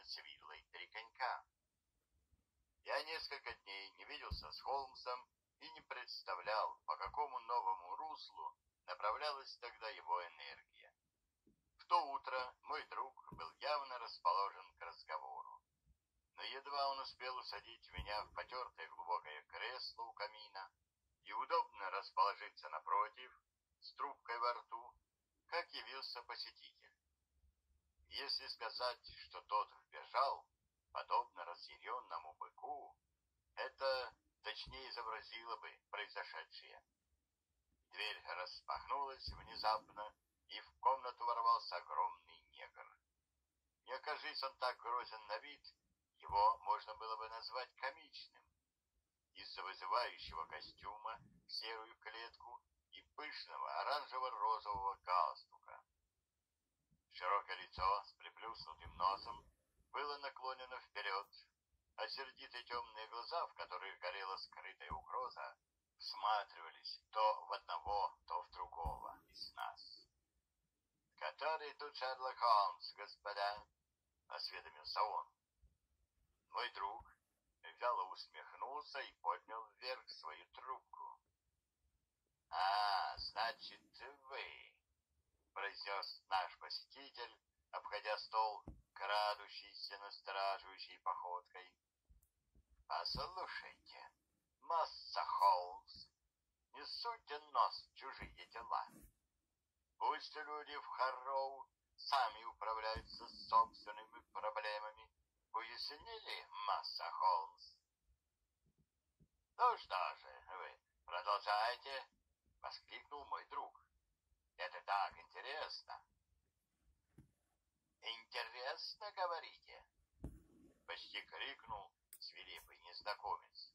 с виллой «Три конька». Я несколько дней не виделся с Холмсом и не представлял, по какому новому руслу направлялась тогда его энергия. В то утро мой друг был явно расположен к разговору. Но едва он успел усадить меня в потертое глубокое кресло у камина и удобно расположиться напротив, с трубкой во рту, как явился посетитель. Если сказать, что тот вбежал, подобно разъяренному быку, это точнее изобразило бы произошедшее. Дверь распахнулась внезапно, и в комнату ворвался огромный негр. Не окажись он так грозен на вид, его можно было бы назвать комичным. Из-за вызывающего костюма в серую клетку и пышного оранжево-розового галстука. Широкое лицо с приплюснутым носом было наклонено вперед, а сердитые темные глаза, в которых горела скрытая угроза, всматривались то в одного, то в другого из нас. «Который тут Шерлок Холмс, господа?» — осведомился он. Мой друг вяло усмехнулся и поднял вверх свою трубку. Значит, вы», — произнес наш посетитель, обходя стол, крадущейся, настораживающей походкой. «Послушайте, масса Холмс, не суйте нос в чужие дела. Пусть люди в Харроу сами управляются с собственными проблемами. Уяснили, масса Холмс?» «Ну что же, вы продолжайте», — воскликнул мой друг. «Это так интересно». «Интересно, говорите?» — почти крикнул свирепый незнакомец.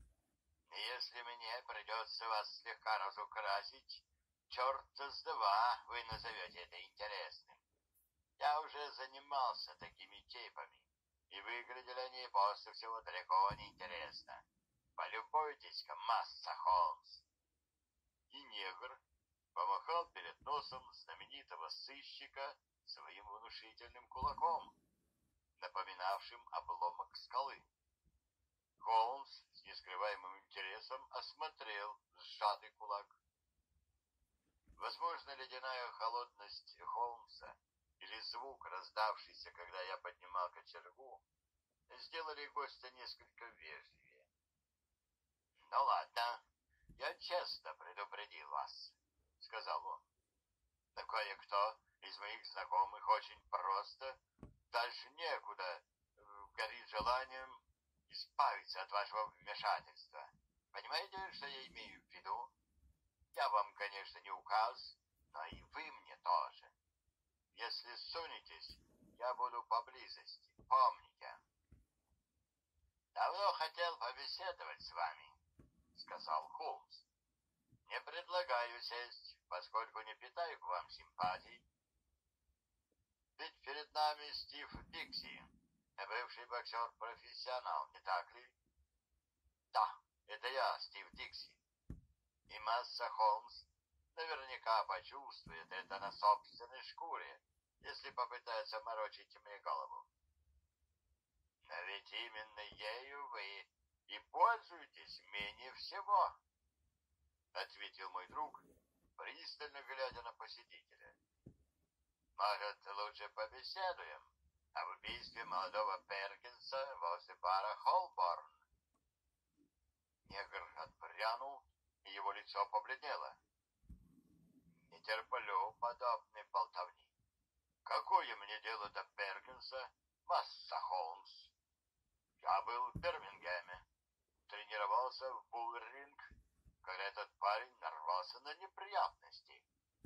«Если мне придется вас слегка разукрасить, черта с два вы назовете это интересным. Я уже занимался такими типами, и выглядели они после всего далеко не интересно. Полюбуйтесь-ка, масса Холмс!» И негр помахал перед носом знаменитого сыщика своим внушительным кулаком, напоминавшим обломок скалы. Холмс с нескрываемым интересом осмотрел сжатый кулак. Возможно, ледяная холодность Холмса или звук, раздавшийся, когда я поднимал кочергу, сделали гостя несколько вежливее. «Ну ладно, я честно предупредил вас», — сказал он. «Но кое-кто из моих знакомых очень просто, дальше некуда, горит желанием избавиться от вашего вмешательства. Понимаете, что я имею в виду? Я вам, конечно, не указ, но и вы мне тоже. Если сунетесь, я буду поблизости, помните». «Давно хотел побеседовать с вами», — сказал Холмс. «Не предлагаю сесть, поскольку не питаю к вам симпатий. Ведь перед нами Стив Дикси, бывший боксер-профессионал, не так ли?» «Да, это я, Стив Дикси. И масса Холмс наверняка почувствует это на собственной шкуре, если попытается морочить мне голову. Но ведь именно ею вы и пользуетесь менее всего», — ответил мой друг, пристально глядя на посетителя. «Может, лучше побеседуем об убийстве молодого Перкинса возле бара Холборн?» Негр отпрянул, и его лицо побледнело. «Не терплю подобной болтовни. Какое мне дело до Перкинса, масса Холмс? Я был в Бирмингеме, тренировался в булл-ринг, когда этот парень нарвался на неприятности».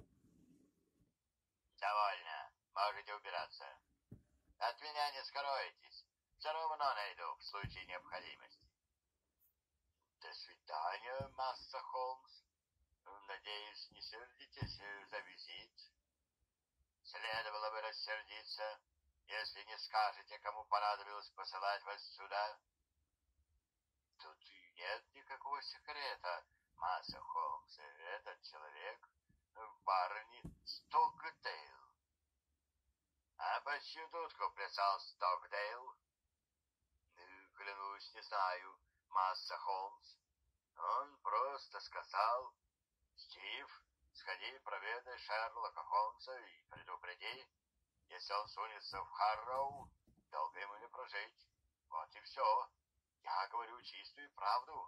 «Довольно, можете убираться. От меня не скроетесь, все равно найду в случае необходимости». «До свидания, масса Холмс. Надеюсь, не сердитесь за визит?» «Следовало бы рассердиться, если не скажете, кому понадобилось посылать вас сюда». «Тут нет никакого секрета, масса Холмс. Этот человек Барни Стокдейл». «А Под чью дудку плясал Стокдейл? Клянусь, не знаю, масса Холмс. Он просто сказал: Стив, сходи, проведай Шерлока Холмса и предупреди, если он сунется в Харроу, долго ему не прожить. Вот и все. Я говорю чистую правду.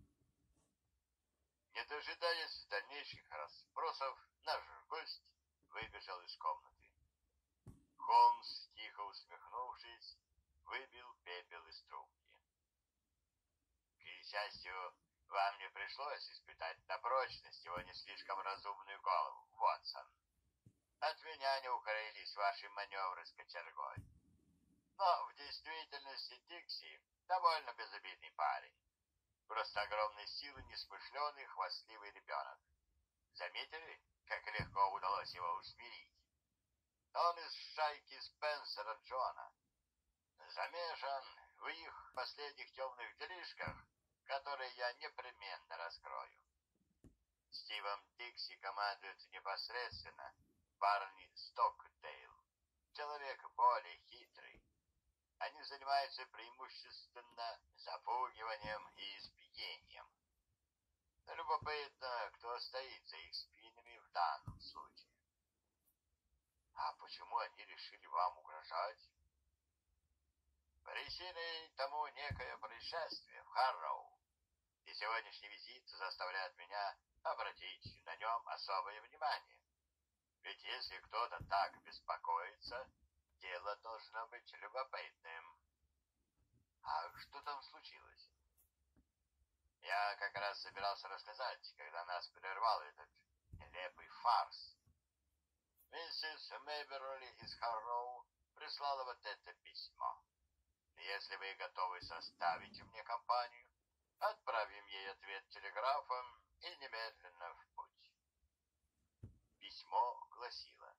Не дожидаясь дальнейших расспросов, наш гость выбежал из комнаты. Холмс, тихо усмехнувшись, выбил пепел из трубки. К счастью, вам не пришлось испытать на прочность его не слишком разумную голову, Вотсон. От меня не укорились ваши маневры с кочергой. Но в действительности Дикси довольно безобидный парень. Просто огромной силы несмышленый, хвастливый ребенок. Заметили, как легко удалось его усмирить? Он из шайки Спенсера Джона. Замешан в их последних темных делишках, которые я непременно раскрою. Стивом Дикси командует непосредственно Барни Стокдейл, человек более хитрый. Они занимаются преимущественно запугиванием и избиением. Любопытно, кто стоит за их спинами в данном случае. А почему они решили вам угрожать? Причиной тому некое происшествие в Харроу, и сегодняшний визит заставляет меня обратить на нем особое внимание. Ведь если кто-то так беспокоится, дело должно быть любопытным. А что там случилось? Я как раз собирался рассказать, когда нас прервал этот нелепый фарс. Миссис Мейберли из Харроу прислала вот это письмо. Если вы готовы составить мне компанию, отправим ей ответ телеграфом и немедленно в путь. Письмо гласило: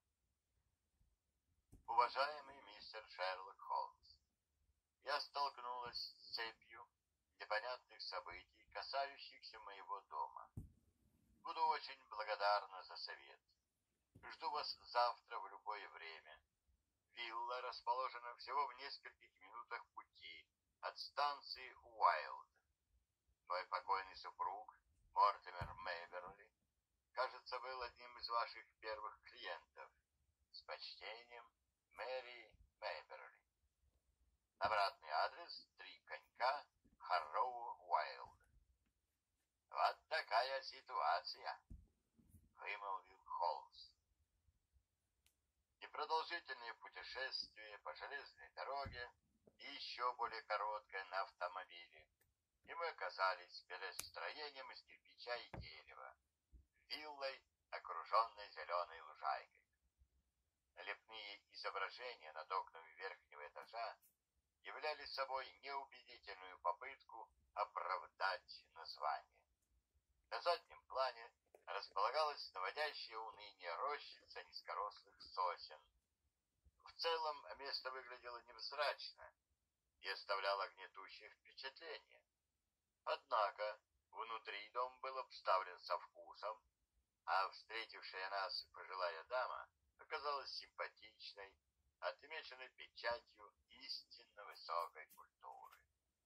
уважаемый мистер Шерлок Холмс, я столкнулась с цепью непонятных событий, касающихся моего дома. Буду очень благодарна за совет. Жду вас завтра в любое время. Вилла расположена всего в нескольких минутах пути от станции Уайлд. Мой покойный супруг, Мортимер Мейберли, кажется, был одним из ваших первых клиентов. С почтением, Мэри Мейберли. Обратный адрес: 3 конька, Харроу, Уайлд. Вот такая ситуация, вымолвил Холмс. Непродолжительное путешествие по железной дороге и еще более короткое на автомобиле, и мы оказались перед строением из кирпича и дерева, виллой, окруженной зеленой лужайкой. Лепные изображения над окнами верхнего этажа являли собой неубедительную попытку оправдать название. На заднем плане располагалась наводящая уныние рощица низкорослых сосен. В целом место выглядело невзрачно и оставляло гнетущее впечатление. Однако внутри дом был обставлен со вкусом, а встретившая нас пожилая дама оказалась симпатичной, отмеченной печатью истинно высокой культуры.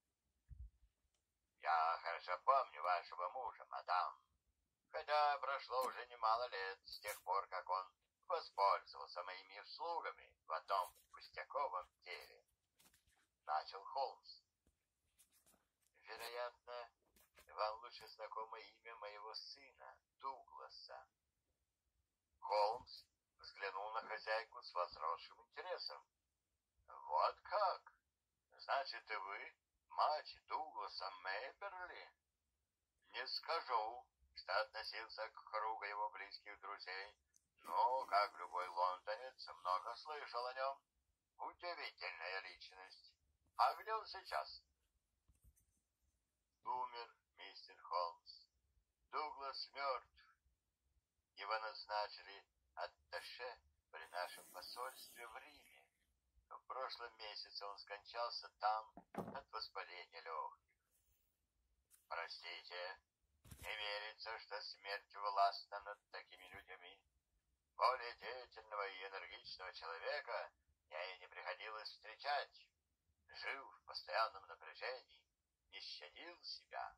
«Я хорошо помню вашего мужа, мадам, хотя прошло уже немало лет с тех пор, как он воспользовался моими услугами в одном пустяковом деле», — начал Холмс. «Вероятно, вам лучше знакомо имя моего сына, Дугласа». Холмс взглянул на хозяйку с возросшим интересом. «Вот как? Значит, и вы мать Дугласа Мейберли?» «Не скажу, что относился к кругу его близких друзей, но, как любой лондонец, много слышал о нем. Удивительная личность. А где он сейчас?» «Умер, мистер Холмс. Дуглас мертв. Его назначили атташе при нашем посольстве в Риме. В прошлом месяце он скончался там от воспаления легких. Простите, не верится, что смерть властна над такими людьми. Более деятельного и энергичного человека мне и не приходилось встречать. Жил в постоянном напряжении, не щадил себя.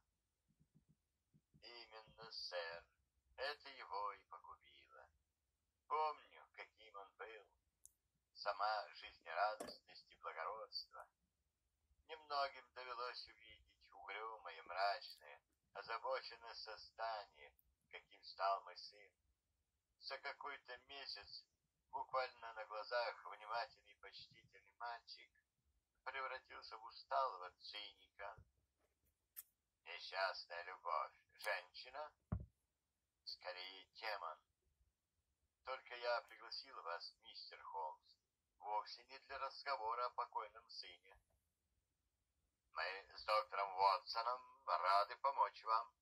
Именно, сэр, это его и погубило. Помню, каким он был. Сама жизнерадостность и благородство. Немногим довелось увидеть угрюмое, мрачное, озабоченное создание, каким стал мой сын. За какой-то месяц, буквально на глазах, внимательный и почтительный мальчик превратился в усталого циника. Несчастная любовь. Женщина? Скорее, демон. Только я пригласил вас, мистер Холмс, вовсе не для разговора о покойном сыне. Мы с доктором Уотсоном рады помочь вам.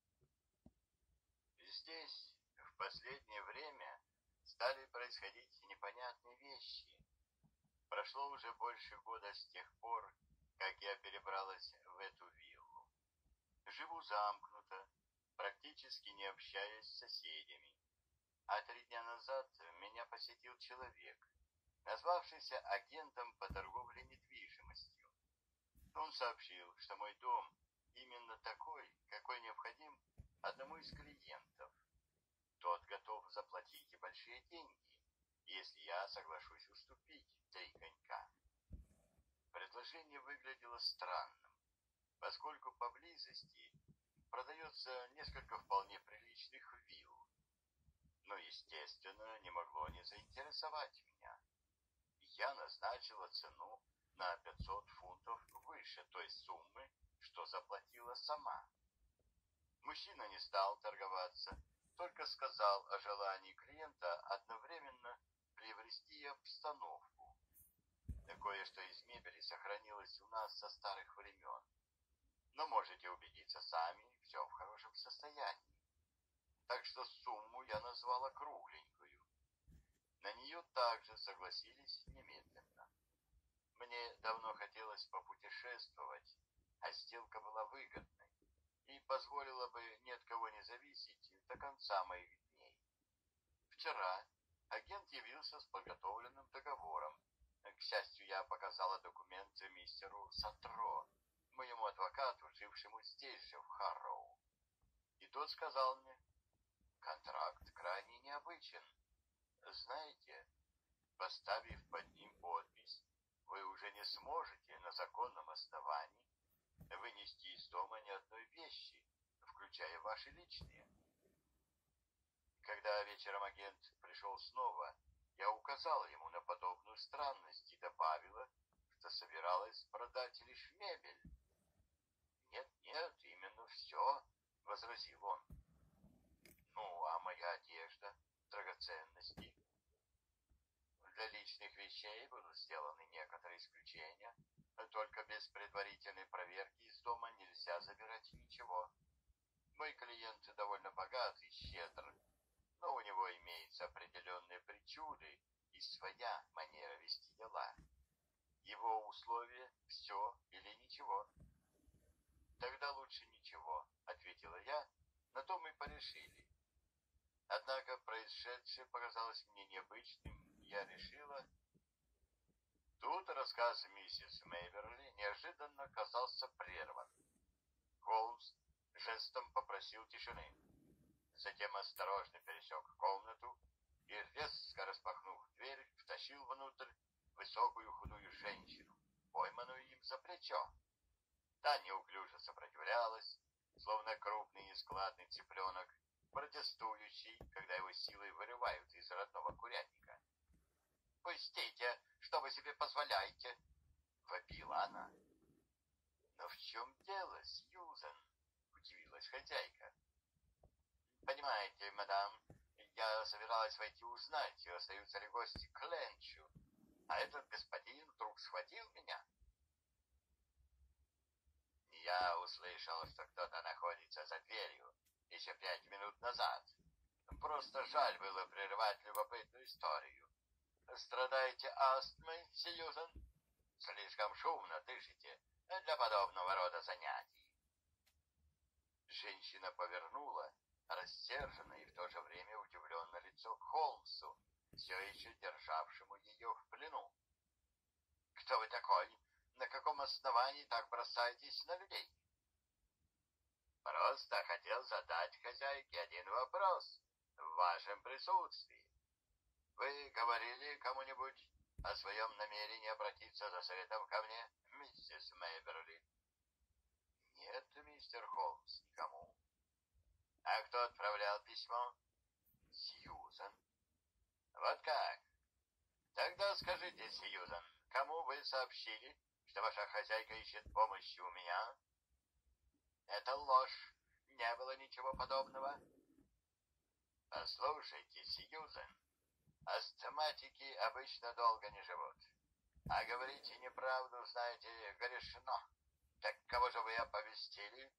Здесь в последнее время стали происходить непонятные вещи. Прошло уже больше года с тех пор, как я перебралась в эту виллу. Живу замкнуто, практически не общаясь с соседями. А 3 дня назад меня посетил человек, назвавшийся агентом по торговле недвижимостью. Он сообщил, что мой дом именно такой, какой необходим одному из клиентов. Тот готов заплатить и большие деньги, если я соглашусь уступить 3 конька. Предложение выглядело странным, поскольку поблизости продается несколько вполне приличных вилл. Но, естественно, не могло не заинтересовать меня. Я назначила цену на 500 фунтов выше той суммы, что заплатила сама. Мужчина не стал торговаться, только сказал о желании клиента одновременно приобрести обстановку. Кое-что из мебели сохранилось у нас со старых времен. Но можете убедиться сами, все в хорошем состоянии. Так что сумму я назвала кругленькую. На нее также согласились немедленно. Мне давно хотелось попутешествовать, а сделка была выгодной и позволила бы ни от кого не зависеть до конца моих дней. Вчера агент явился с подготовленным договором. К счастью, я показала документы мистеру Сатро, моему адвокату, жившему здесь же, в Харроу. И тот сказал мне: контракт крайне необычен. Знаете, поставив под ним подпись, вы уже не сможете на законном основании вынести из дома ни одной вещи, включая ваши личные. Когда вечером агент пришел снова, я указала ему на подобную странность и добавила, что собиралась продать лишь мебель. «Нет, именно все», — возразил он. «Ну, а моя одежда, драгоценности?» «Для личных вещей будут сделаны некоторые исключения, только без предварительной проверки из дома нельзя забирать ничего. Мой клиент довольно богат и щедр, но у него имеются определенные причуды и своя манера вести дела. Его условия — все или ничего». «Тогда лучше ничего», — ответила я, — «на то мы порешили». Однако происшедшее показалось мне необычным, и я решила... Тут рассказ миссис Мейверли неожиданно оказался прерван. Холмс жестом попросил тишины. Затем осторожно пересек комнату и, резко распахнув дверь, втащил внутрь высокую худую женщину, пойманную им за плечо. Та неуклюже сопротивлялась, словно крупный нескладный цыпленок, протестующий, когда его силой вырывают из родного курятника. «Пустите, что вы себе позволяете!» — вопила она. «Но в чем дело, Сьюзен?» — удивилась хозяйка. «Понимаете, мадам, я собиралась войти узнать, остаются ли гости к ленчу, а этот господин вдруг схватил меня. Я услышал, что кто-то находится за дверью еще 5 минут назад. Просто жаль было прерывать любопытную историю. Страдаете астмой, Сьюзен? Слишком шумно дышите для подобного рода занятий». Женщина повернула рассерженное и в то же время удивленное лицо к Холмсу, все еще державшему ее в плену. Кто вы такой? На каком основании так бросаетесь на людей? Просто хотел задать хозяйке один вопрос в вашем присутствии. Вы говорили кому-нибудь о своем намерении обратиться за советом ко мне, миссис Мейберли? Нет, мистер Холмс, никому. А кто отправлял письмо? Сьюзан. Вот как? Тогда скажите, Сьюзан, кому вы сообщили, что ваша хозяйка ищет помощи у меня? Это ложь. Не было ничего подобного. Послушайте, Сьюзан, астматики обычно долго не живут. А говорите неправду, знаете, грешно. Так кого же вы оповестили?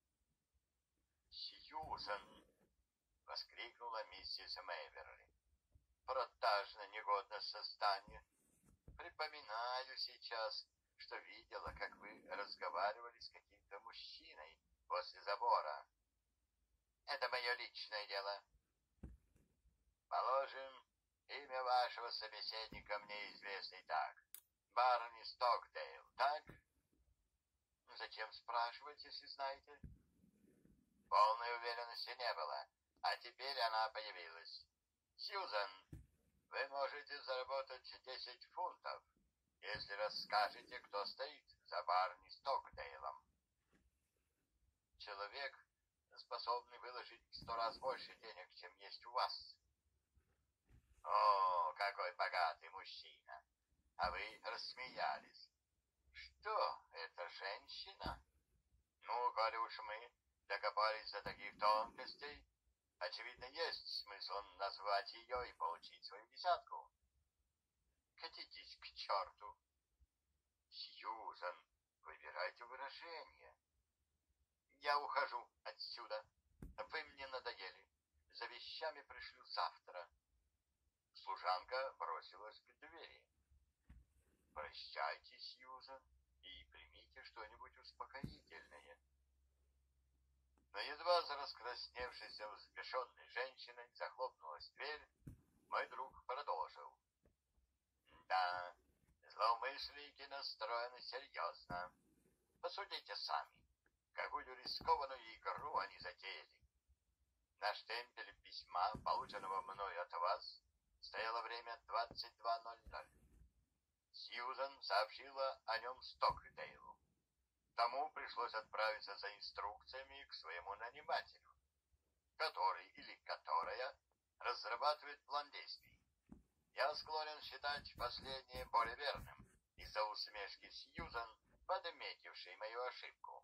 Сьюзан, воскликнула миссис Мейверли. Продажно негодное создание. Припоминаю сейчас, что видела, как вы разговаривали с каким-то мужчиной после забора. Это мое личное дело. Положим, имя вашего собеседника мне известно и так. Барни Стокдейл, так? Зачем спрашивать, если знаете? Полной уверенности не было, а теперь она появилась. Сьюзан, вы можете заработать 10 фунтов, если расскажете, кто стоит за Барни Стокдейлом. Человек, способный выложить в 100 раз больше денег, чем есть у вас. О, какой богатый мужчина! А вы рассмеялись. Что, это женщина? Ну, коли уж мы докопались до таких тонкостей, очевидно, есть смысл назвать ее и получить свою десятку. Катитесь к черту. Сьюзан, выбирайте выражение. Я ухожу отсюда. Вы мне надоели. За вещами пришлю завтра. Служанка бросилась к двери. Прощайте, Сьюзан, и примите что-нибудь успокоительное. Но едва за раскрасневшейся взбешенной женщиной захлопнулась дверь, мой друг продолжил. Да, злоумышленники настроены серьезно. Посудите сами, какую рискованную игру они затеяли. На штемпеле письма, полученного мною от вас, стояло время 22:00. Сьюзан сообщила о нем Стокдейлу. Тому пришлось отправиться за инструкциями к своему нанимателю, который или которая разрабатывает план действий. Я склонен считать последнее более верным из-за усмешки Сьюзан, подметившей мою ошибку.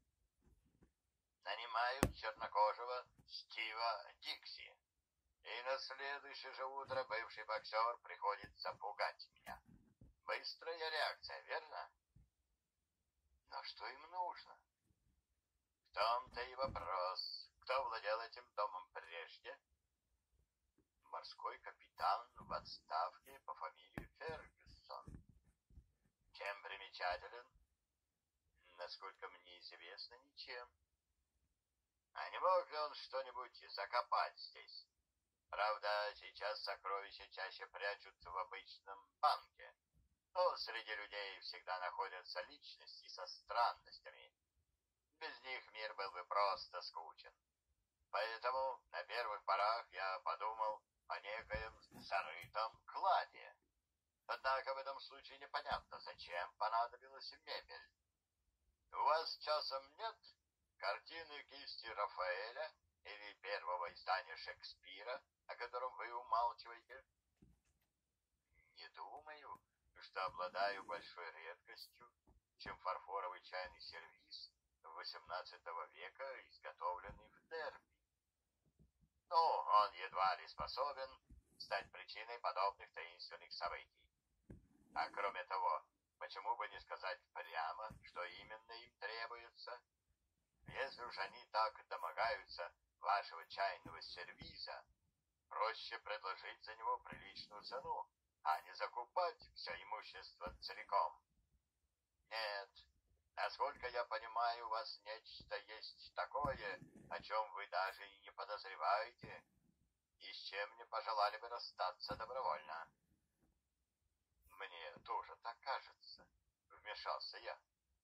Нанимают чернокожего Стива Дикси, и на следующее же утро бывший боксер приходит запугать меня. Быстрая реакция, верно? Но что им нужно? В том-то и вопрос. Кто владел этим домом прежде? Морской капитан в отставке по фамилии Фергюсон. Чем примечателен? Насколько мне известно, ничем. А не мог ли он что-нибудь закопать здесь? Правда, сейчас сокровища чаще прячутся в обычном банке. Но среди людей всегда находятся личности со странностями. Без них мир был бы просто скучен. Поэтому на первых порах я подумал о некоем зарытом кладе. Однако в этом случае непонятно, зачем понадобилась мебель. У вас часом нет картины кисти Рафаэля или первого издания Шекспира, о котором вы умалчиваете? Не думаю, что обладаю большой редкостью, чем фарфоровый чайный сервиз XVIII века, изготовленный в Дерби. Ну, он едва ли способен стать причиной подобных таинственных событий. А кроме того, почему бы не сказать прямо, что именно им требуется? Если уж они так домогаются вашего чайного сервиза, проще предложить за него приличную цену, а не закупать все имущество целиком. Нет, насколько я понимаю, у вас нечто есть такое, о чем вы даже и не подозреваете, и с чем не пожелали бы расстаться добровольно. Мне тоже так кажется. вмешался я.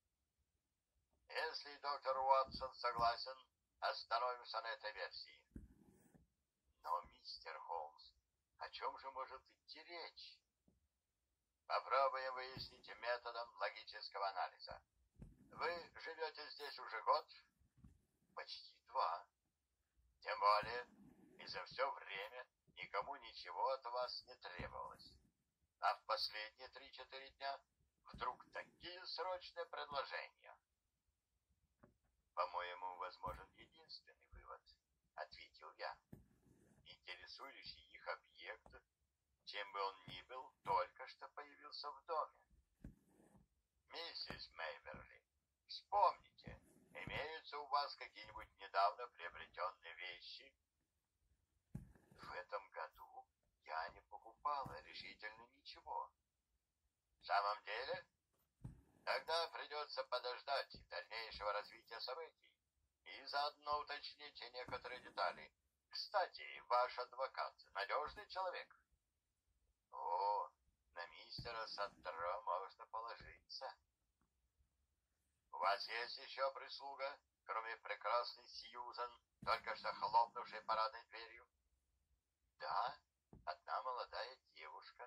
Если доктор Уотсон согласен, остановимся на этой версии. Но, мистер Холмс, о чем же может идти речь? Попробуем выяснить методом логического анализа. Вы живете здесь уже год? Почти 2. Тем более, и за все время никому ничего от вас не требовалось. А в последние 3-4 дня вдруг такие срочные предложения. По-моему, возможен единственный вывод, ответил я. Интересующий их объект, чем бы он ни был, только что появился в доме. Миссис Мейверли, вспомните, имеются у вас какие-нибудь недавно приобретенные вещи? В этом году я не покупала решительно ничего. В самом деле? Тогда придется подождать дальнейшего развития событий и заодно уточните некоторые детали. Кстати, ваш адвокат надежный человек? О, на мистера Саттера можно положиться. У вас есть еще прислуга, кроме прекрасной Сьюзан, только что хлопнувшей парадной дверью? Да, одна молодая девушка.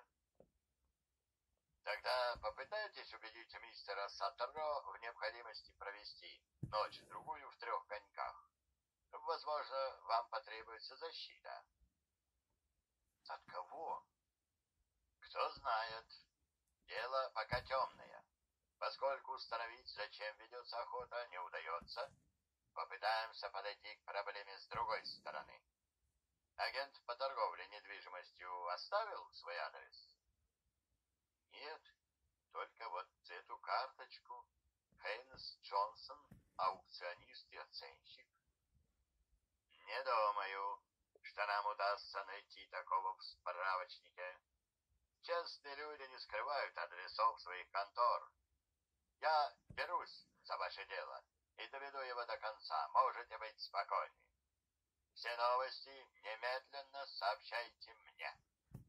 Тогда попытайтесь убедить мистера Саттера в необходимости провести ночь-другую в 3 коньках. Возможно, вам потребуется защита. От кого? Кто знает. Дело пока темное. Поскольку установить, зачем ведется охота, не удается, попытаемся подойти к проблеме с другой стороны. Агент по торговле недвижимостью оставил свой адрес? Нет, только вот эту карточку. Хейнс Джонсон, аукционист и оценщик. Не думаю, что нам удастся найти такого в справочнике. Честные люди не скрывают адресов своих контор. Я берусь за ваше дело и доведу его до конца. Можете быть спокойны. Все новости немедленно сообщайте мне.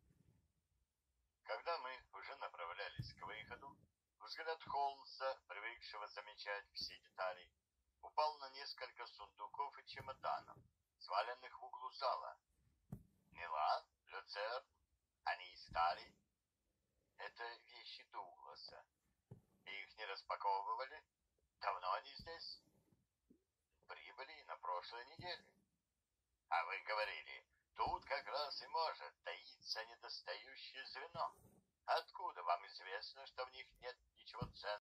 Когда мы уже направлялись к выходу, взгляд Холмса, привыкшего замечать все детали, упал на несколько сундуков и чемоданов, сваленных в углу зала. Милан, Люцерн, они из стали. Это вещи Дугласа. Их не распаковывали? Давно они здесь? Прибыли на прошлой неделе. А вы говорили, тут как раз и может таиться недостающее звено. Откуда вам известно, что в них нет ничего ценного?